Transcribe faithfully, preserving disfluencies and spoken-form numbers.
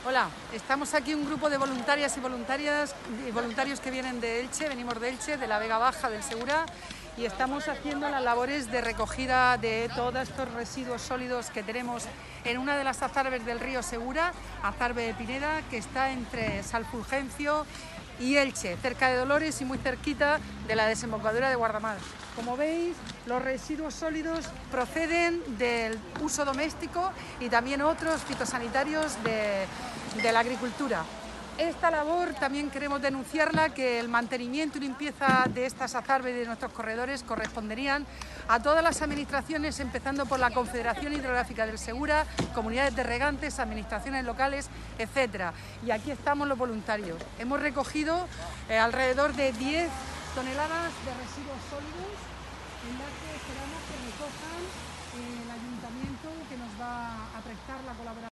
Hola, estamos aquí un grupo de voluntarias y voluntarias y voluntarios que vienen de Elche, venimos de Elche, de la Vega Baja, del Segura, y estamos haciendo las labores de recogida de todos estos residuos sólidos que tenemos en una de las azarbes del río Segura, Azarbe de Pineda, que está entre Salfulgencio y Elche, cerca de Dolores y muy cerquita de la desembocadura de Guardamar. Como veis, los residuos sólidos proceden del uso doméstico y también otros fitosanitarios de, de la agricultura. Esta labor también queremos denunciarla, que el mantenimiento y limpieza de estas azarbes y de nuestros corredores corresponderían a todas las administraciones, empezando por la Confederación Hidrográfica del Segura, comunidades de regantes, administraciones locales, etcétera. Y aquí estamos los voluntarios. Hemos recogido eh, alrededor de diez toneladas de residuos sólidos, en las que esperamos que recojan eh, el ayuntamiento, que nos va a prestar la colaboración.